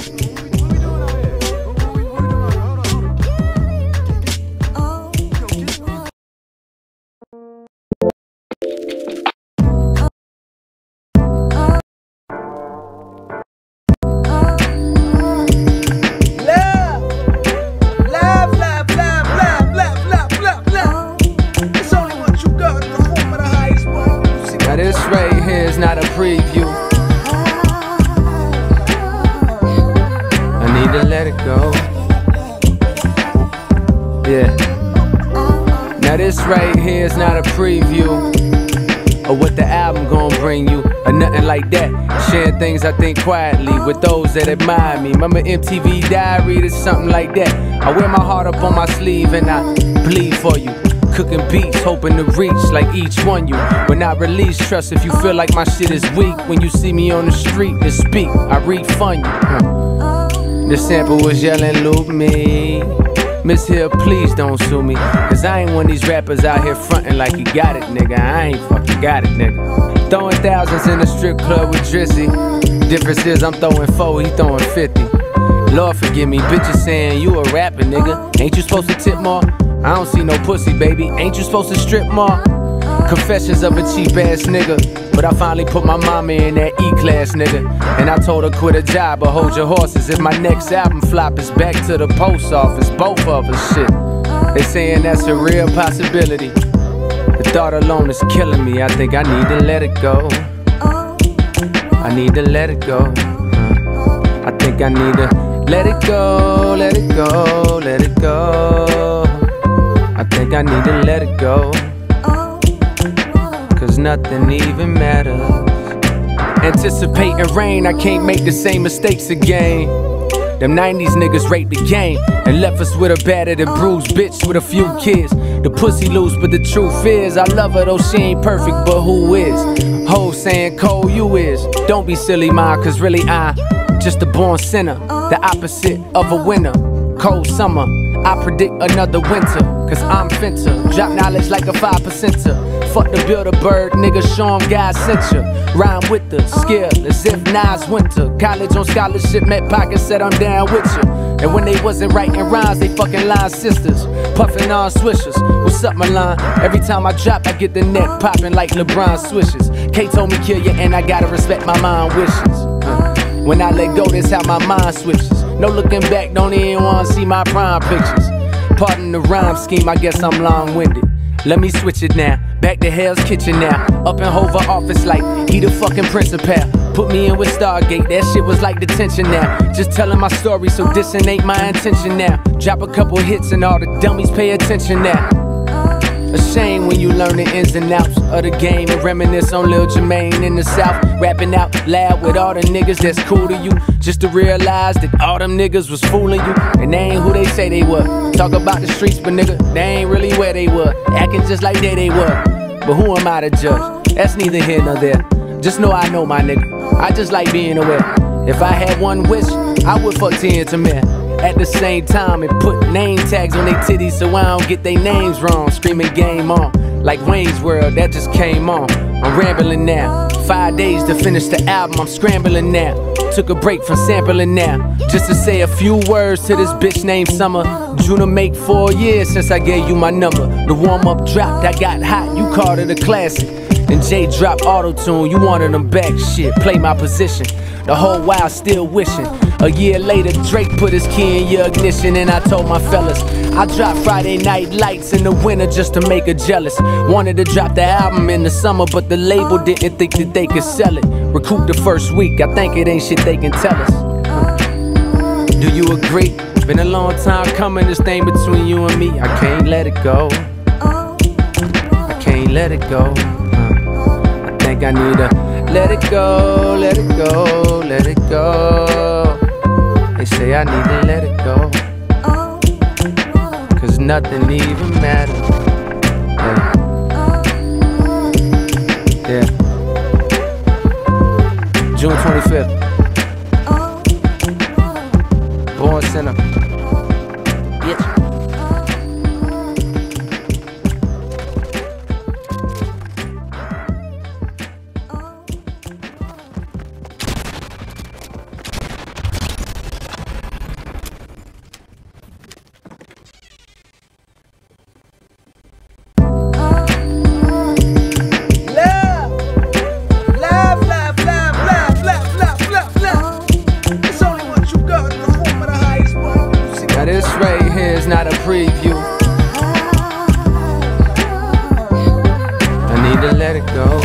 This right here is not a preview. I need to let it go. Yeah. Now this right here is not a preview of what the album gon' bring you, or nothing like that. Sharing things I think quietly with those that admire me. Remember MTV Diary, it's something like that. I wear my heart up on my sleeve and I bleed for you. Cooking beats, hoping to reach like each one you. When I release, trust if you feel like my shit is weak. When you see me on the street and speak, I refund you. The sample was yelling, loop me. Miss Hill, please don't sue me. Cause I ain't one of these rappers out here frontin' like you got it, nigga. I ain't fucking got it, nigga. Throwing thousands in the strip club with Drizzy. Difference is I'm throwing 4, he throwing 50. Lord forgive me, bitches saying you a rapper, nigga. Ain't you supposed to tip more? I don't see no pussy, baby. Ain't you supposed to strip more? Confessions of a cheap ass nigga. But I finally put my mama in that E-class, nigga. And I told her quit a job, but hold your horses. If my next album flop is back to the post office, both of us, shit. They saying that's a real possibility. The thought alone is killing me. I think I need to let it go. I need to let it go. I think I need to let it go, let it go, let it go. I think I need to let it go, cause nothing even matters. Anticipating rain, I can't make the same mistakes again. Them 90s niggas raped the game and left us with a battered and bruised bitch with a few kids. The pussy loose, but the truth is I love her though she ain't perfect, but who is? Ho saying Cole, you is. Don't be silly, ma, cause really I just a born sinner, the opposite of a winner. Cold summer, I predict another winter, cause I'm finna drop knowledge like a 5%er. Fuck the build a bird, nigga, show 'em God sent ya. Rhyme with the skill as if Nas winter. College on scholarship, met pockets, said I'm down with ya. And when they wasn't writing rhymes, they fucking line sisters. Puffin' on swishers, what's up Milan? Every time I drop, I get the net poppin' like LeBron swishes. K told me kill ya and I gotta respect my mind wishes. When I let go, that's how my mind switches. No looking back, don't even wanna see my prime pictures. Pardon the rhyme scheme, I guess I'm long-winded. Let me switch it now, back to Hell's Kitchen now. Up in Hoover office like he the fucking principal. Put me in with Stargate, that shit was like detention now. Just telling my story, so dissing ain't my intention now. Drop a couple hits and all the dummies pay attention now. A shame when you learn the ins and outs of the game and reminisce on Lil Jermaine in the South. Rapping out loud with all the niggas that's cool to you, just to realize that all them niggas was fooling you. And they ain't who they say they were. Talk about the streets, but nigga, they ain't really where they were. Acting just like they were. But who am I to judge? That's neither here nor there. Just know I know my nigga. I just like being aware. If I had one wish, I would fuck 10 to me. At the same time and put name tags on their titties so I don't get their names wrong. Screaming game on, like Wayne's World, that just came on. I'm rambling now, 5 days to finish the album, I'm scrambling now. Took a break from sampling now, just to say a few words to this bitch named Summer. June to make 4 years since I gave you my number. The warm-up dropped, I got hot, you called it a classic. And Jay dropped auto-tune, you wanted them back, shit, play my position. The whole while still wishing. A year later, Drake put his key in your ignition, and I told my fellas I dropped Friday Night Lights in the winter just to make her jealous. Wanted to drop the album in the summer, but the label didn't think that they could sell it. Recoup the first week, I think it ain't shit they can tell us. Do you agree? Been a long time coming, this thing between you and me. I can't let it go. I can't let it go. I think I need to let it go, let it go, let it go. They say I need to let it go, cause nothing even matters. Yeah. June 25th. Born Sinner. Bitch. preview. I need to let it go.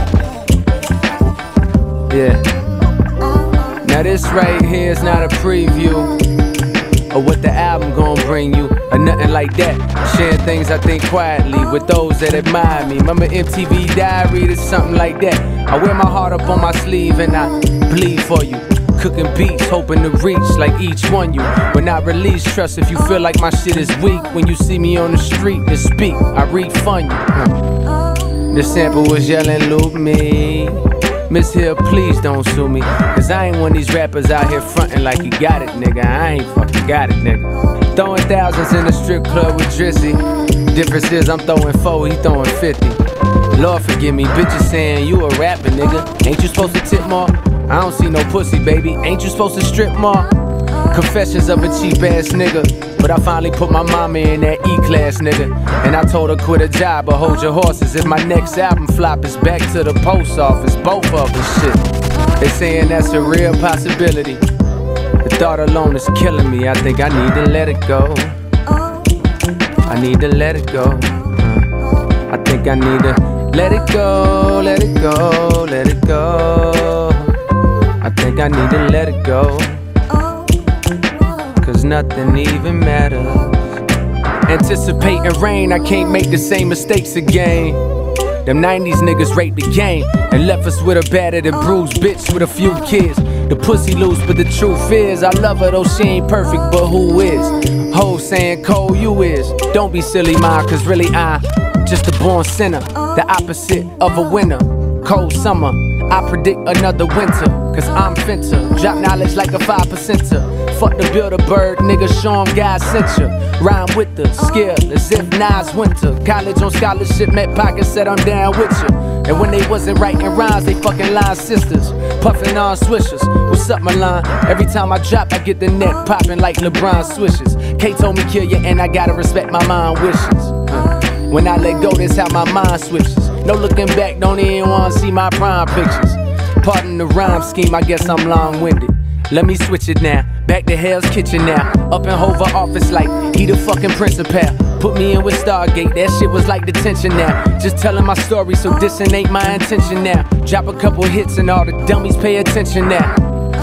Yeah. Now this right here is not a preview of what the album gon' bring you, or nothing like that. Sharing things I think quietly with those that admire me. Remember MTV Diary, it's something like that. I wear my heart up on my sleeve and I bleed for you. Cooking beats, hoping to reach like each one you. When I release, trust if you feel like my shit is weak. When you see me on the street to speak, I refund you. The sample was yelling, loop me. Miss Hill, please don't sue me. Cause I ain't one of these rappers out here frontin' like you got it, nigga. I ain't fucking got it, nigga. Throwing thousands in the strip club with Drizzy. Difference is I'm throwing 4, he throwing 50. Lord forgive me, bitches saying you a rapper, nigga. Ain't you supposed to tip more? I don't see no pussy, baby. Ain't you supposed to strip more? Confessions of a cheap ass nigga. But I finally put my mama in that E-class, nigga. And I told her quit a job, but hold your horses. If my next album flop, it's back to the post office. Both of us, shit. They saying that's a real possibility. The thought alone is killing me. I think I need to let it go. I need to let it go. I think I need to let it go, let it go, let it go. I think I need to let it go. Cause nothing even matters. Anticipating rain, I can't make the same mistakes again. Them 90s niggas raped the game and left us with a battered and bruised bitch with a few kids. The pussy loose, but the truth is I love her though she ain't perfect, but who is? Ho saying Cole, you is. Don't be silly, ma, cause really I just a born sinner, the opposite of a winner. Cold summer, I predict another winter, cause I'm finter. Drop knowledge like a 5%er. Fuck the build a bird, nigga, show 'em God sent ya. Rhyme with the skill as if Nas winter. College on scholarship, met pockets, said I'm down with ya. And when they wasn't writing rhymes, they fucking line sisters. Puffin' on swishers, what's up Milan? Every time I drop, I get the neck popping like LeBron swishes. K told me kill ya and I gotta respect my mind wishes. When I let go, that's how my mind switches. No looking back, don't even wanna see my prime pictures. Pardon the rhyme scheme, I guess I'm long-winded. Let me switch it now, back to Hell's Kitchen now. Up in Hoover office like he the fucking principal. Put me in with Stargate, that shit was like detention now. Just telling my story, so dissing ain't my intention now. Drop a couple hits and all the dummies pay attention now.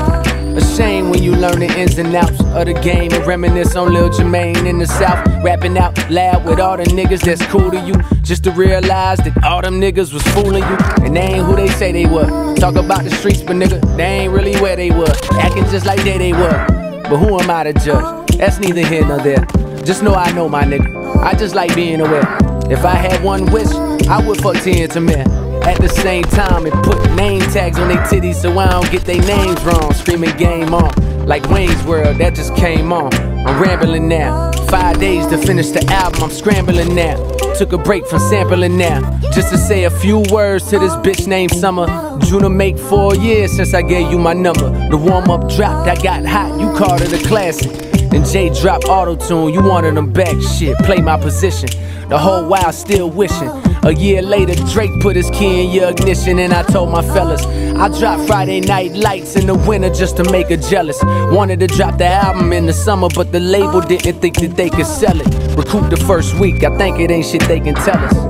A shame when you learn the ins and outs of the game and reminisce on Lil Jermaine in the South. Rapping out loud with all the niggas that's cool to you, just to realize that all them niggas was fooling you. And they ain't who they say they were. Talk about the streets, but nigga, they ain't really where they were. Acting just like they were. But who am I to judge? That's neither here nor there. Just know I know my nigga. I just like being aware. If I had one wish, I would fuck 10 to me. At the same time, and put name tags on they titties so I don't get they names wrong. Screaming game on, like Wayne's World, that just came on. I'm rambling now, 5 days to finish the album, I'm scrambling now. Took a break from sampling now, just to say a few words to this bitch named Summer. Drew to make 4 years since I gave you my number. The warm-up dropped, I got hot, you called it a classic. Then Jay dropped auto-tune, you wanted them back, shit, play my position. The whole while still wishing. A year later, Drake put his key in your ignition, and I told my fellas I dropped Friday Night Lights in the winter just to make her jealous. Wanted to drop the album in the summer, but the label didn't think that they could sell it. Recoup the first week, I think it ain't shit they can tell us.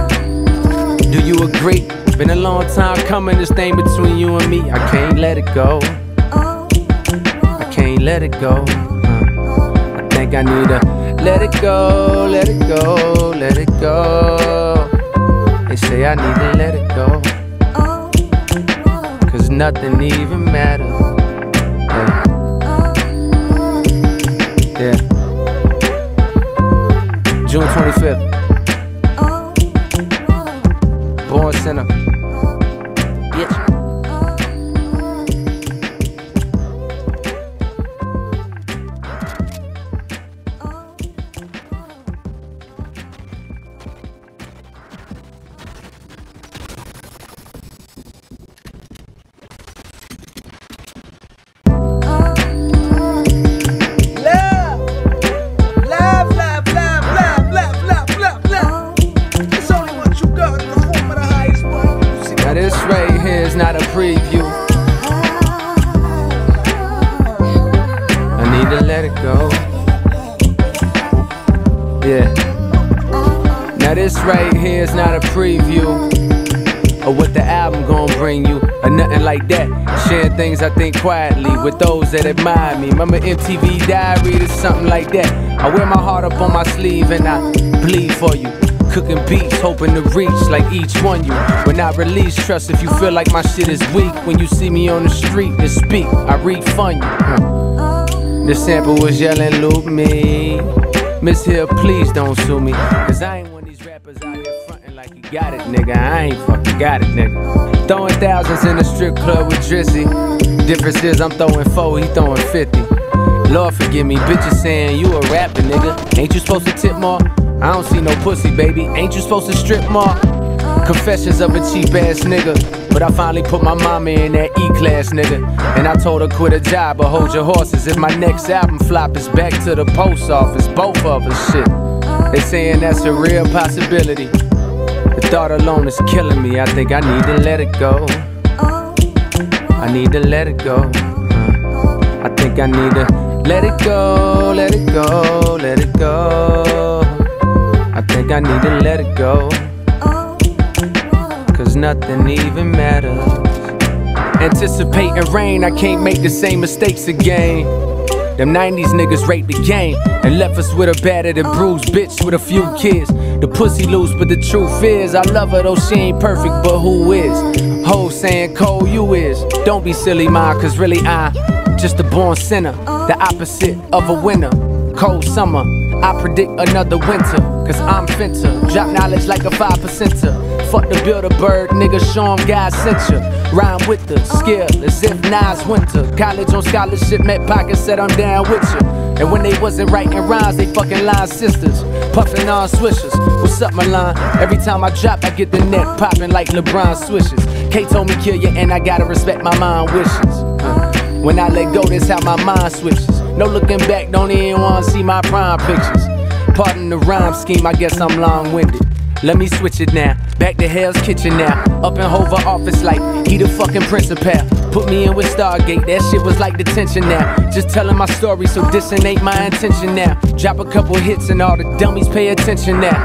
Do you agree? Been a long time coming, this thing between you and me. I can't let it go. I can't let it go. I think I need to let it go, let it go, let it go. They say I need to let it go, cause nothing even matters. Yeah. June 25th. Born Sinner. Bitch. This right here is not a preview. I need to let it go. this right here is not a preview of what the album gon' bring you, or nothing like that. Sharing things I think quietly with those that admire me. Remember MTV Diary, it's something like that. I wear my heart up on my sleeve and I bleed for you. Cooking beats, hoping to reach like each one you. When I release, trust if you feel like my shit is weak. When you see me on the street and speak, I refund you. The sample was yelling, loop me. Miss Hill, please don't sue me. Cause I ain't one of these rappers out here frontin' like you got it, nigga. I ain't fucking got it, nigga. Throwing thousands in the strip club with Drizzy. Difference is I'm throwing 4, he throwing 50. Lord forgive me, bitches saying you a rapper, nigga. Ain't you supposed to tip more? I don't see no pussy, baby. Ain't you supposed to strip more? Confessions of a cheap ass nigga. But I finally put my mama in that E-class, nigga. And I told her quit a job, but hold your horses. If my next album flop, it's back to the post office. Both of us, shit. They saying that's a real possibility. The thought alone is killing me. I think I need to let it go. I need to let it go. I think I need to let it go, let it go, let it go. I think I need to let it go. Cause nothing even matters. Anticipating rain, I can't make the same mistakes again. Them 90s niggas raped the game and left us with a battered and bruised bitch with a few kids. The pussy loose, but the truth is I love her though she ain't perfect, but who is? Ho saying Cole, you is. Don't be silly, ma, cause really I just a born sinner, the opposite of a winner. Cold summer, I predict another winter, cause I'm finna drop knowledge like a 5%er. Fuck the Build-A-Bird, nigga, show 'em God sent ya. Rhyme with the skill as if Nas winter. College on scholarship, met pockets, said I'm down with ya. And when they wasn't writing rhymes, they fucking line sisters. Puffin' on swishers, what's up, Milan? Every time I drop, I get the neck popping like LeBron swishes. K told me kill ya, and I gotta respect my mind wishes. When I let go, that's how my mind switches. No looking back, don't even wanna see my prime pictures. Pardon the rhyme scheme, I guess I'm long-winded. Let me switch it now, back to Hell's Kitchen now. Up in Hova office like he the fucking principal. Put me in with Stargate, that shit was like detention now. Just telling my story, so dissing ain't my intention now. Drop a couple hits and all the dummies pay attention now.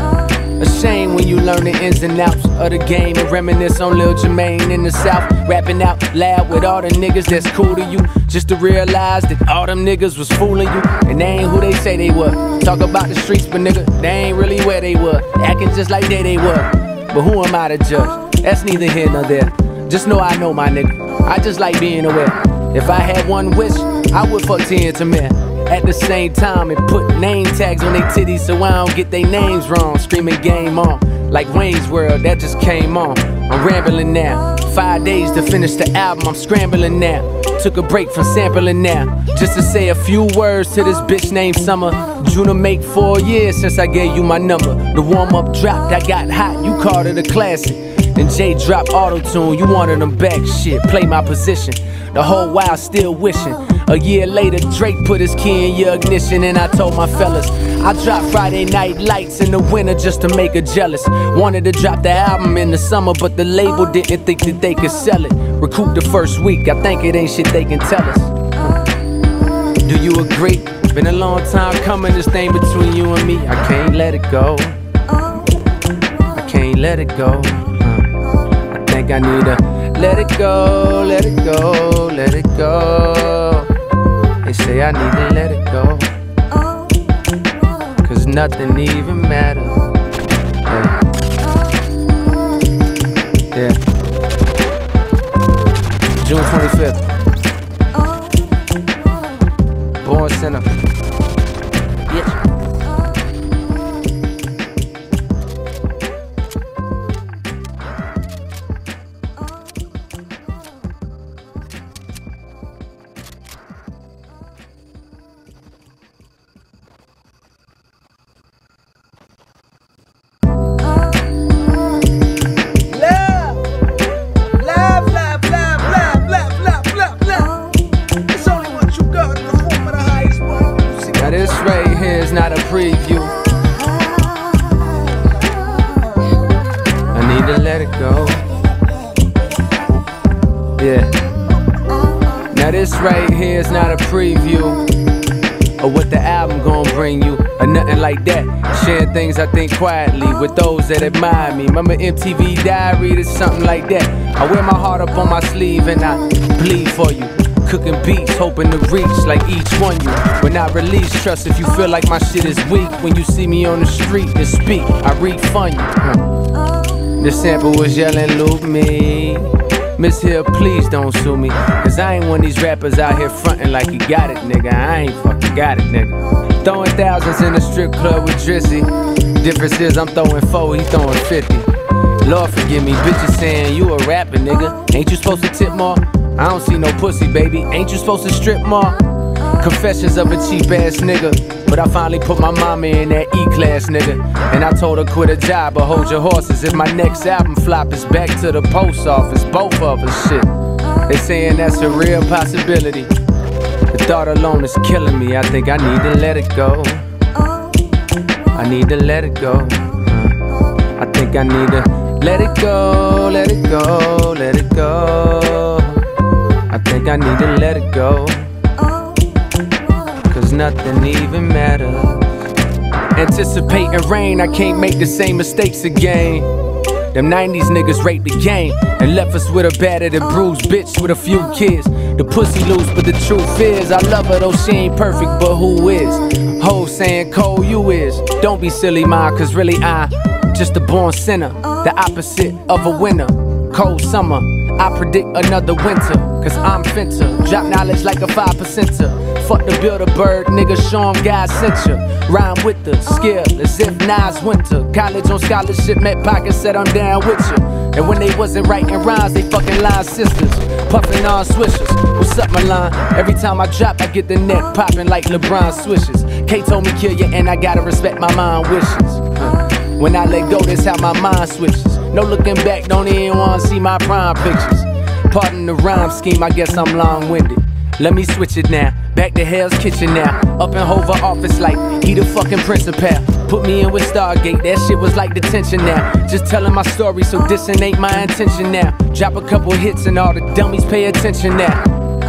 A shame when you learn the ins and outs of the game and reminisce on Lil Jermaine in the South. Rapping out loud with all the niggas that's cool to you, just to realize that all them niggas was fooling you. And they ain't who they say they were. Talk about the streets, but nigga, they ain't really where they were. Acting just like they were. But who am I to judge? That's neither here nor there. Just know I know my nigga. I just like being aware. If I had one wish, I would fuck 10 to me. At the same time and put name tags on they titties so I don't get they names wrong. Screaming game on, like Wayne's World, that just came on. I'm rambling now, 5 days to finish the album, I'm scrambling now. Took a break from sampling now, just to say a few words to this bitch named Summer. June to make 4 years since I gave you my number. The warm-up dropped, I got hot, you called it a classic. Then Jay dropped auto-tune, you wanted them back, shit, play my position. The whole while still wishing. A year later, Drake put his key in your ignition, and I told my fellas I dropped Friday Night Lights in the winter just to make her jealous. Wanted to drop the album in the summer, but the label didn't think that they could sell it. Recoup the first week, I think it ain't shit they can tell us. Do you agree? Been a long time coming, this thing between you and me. I can't let it go. I can't let it go. I think I need to let it go, let it go, let it go. They say I need to let it go, cause nothing even matters. Yeah. June 25th. Born Sinner. Yeah. This right here is not a preview. I need to let it go. Yeah. Now this right here is not a preview or what the album gon' bring you, or nothing like that. Sharing things I think quietly with those that admire me. Remember MTV Diary, or something like that. I wear my heart up on my sleeve and I bleed for you. Cooking beats, hoping to reach like each one you. When I release, trust if you feel like my shit is weak. When you see me on the street and speak, I refund you. The sample was yelling, loop me. Miss Hill, please don't sue me. Cause I ain't one of these rappers out here frontin' like you got it, nigga. I ain't fucking got it, nigga. Throwing thousands in a strip club with Drizzy. Difference is I'm throwing 4, he throwing 50. Lord forgive me, bitches saying you a rapper, nigga. Ain't you supposed to tip more? I don't see no pussy, baby. Ain't you supposed to strip more? Confessions of a cheap ass nigga. But I finally put my mama in that E-class, nigga. And I told her quit a job, but hold your horses. If my next album flop, it's back to the post office. Both of us, shit. They saying that's a real possibility. The thought alone is killing me. I think I need to let it go. I need to let it go. I think I need to let it go, let it go, let it go. I think I need to let it go. Cause nothing even matters. Anticipating rain, I can't make the same mistakes again. Them 90s niggas raped the game and left us with a battered and bruised bitch with a few kids. The pussy loose, but the truth is I love her though she ain't perfect, but who is? Ho saying Cole, you is. Don't be silly, ma, cause really I just a born sinner, the opposite of a winner. Cold summer, I predict another winter, cause I'm finta drop knowledge like a 5%er. Fuck the Build-A-Bird, nigga, show 'em God sent ya. Rhyme with the skill as if Nas winter. College on scholarship, met pockets, said I'm down with ya. And when they wasn't writing rhymes, they fucking line sisters. Puffin' on swishers, what's up Milan? Every time I drop, I get the net popping like LeBron swishes. K told me kill ya and I gotta respect my mind wishes. When I let go, that's how my mind switches. No looking back, don't even wanna see my prime pictures. Pardon the rhyme scheme, I guess I'm long-winded. Let me switch it now, back to Hell's Kitchen now. Up in Hoover office like he the fucking principal. Put me in with Stargate, that shit was like detention now. Just telling my story, so dissing ain't my intention now. Drop a couple hits and all the dummies pay attention now.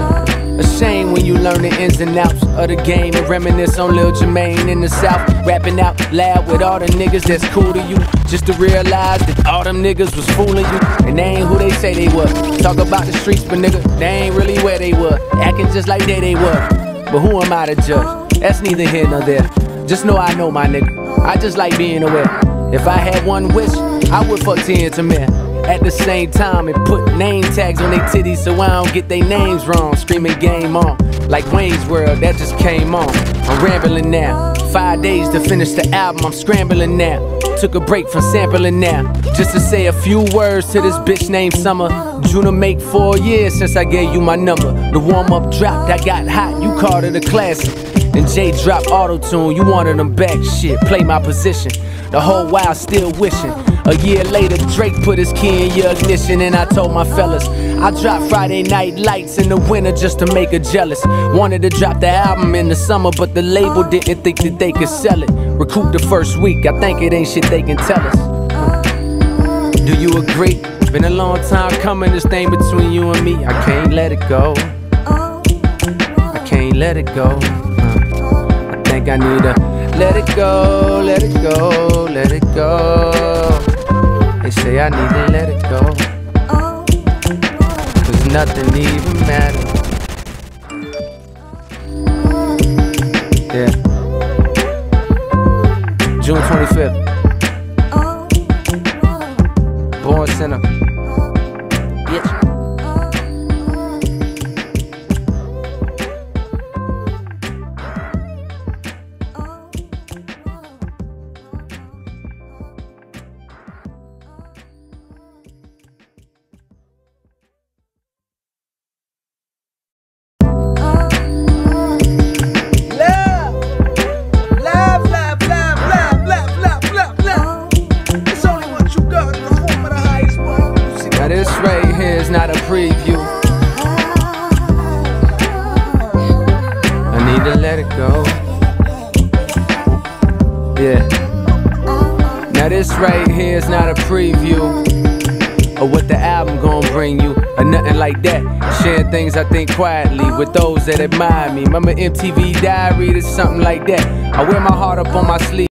A shame when you learn the ins and outs of the game and reminisce on Lil Jermaine in the South. Rapping out loud with all the niggas that's cool to you, just to realize that all them niggas was fooling you. And they ain't who they say they were. Talk about the streets, but nigga, they ain't really where they were. Acting just like they were. But who am I to judge? That's neither here nor there. Just know I know my nigga. I just like being aware. If I had one wish, I would fuck 10 to men at the same time and put name tags on their titties so I don't get their names wrong. Screaming game on, like Wayne's World, that just came on. I'm rambling now, 5 days to finish the album, I'm scrambling now. Took a break from sampling now, just to say a few words to this bitch named Summer. June to make 4 years since I gave you my number. The warm-up dropped, I got hot, you called it a classic. And Jay dropped auto-tune, you wanted them back, shit, play my position. The whole while still wishing. A year later, Drake put his key in your ignition, and I told my fellas I dropped Friday Night Lights in the winter just to make her jealous. Wanted to drop the album in the summer, but the label didn't think that they could sell it. Recoup the first week, I think it ain't shit they can tell us. Do you agree? Been a long time coming, this thing between you and me. I can't let it go. I can't let it go. I think I need to let it go, let it go, let it go. They say I need to let it go, cause nothing even matters. Yeah. June 25th. Born Sinner. Bitch. This right here is not a preview. I need to let it go. Yeah. Now this right here is not a preview of what the album gon' bring you. or nothing like that. Sharing things I think quietly with those that admire me. Remember MTV Diary or something like that. I wear my heart up on my sleeve.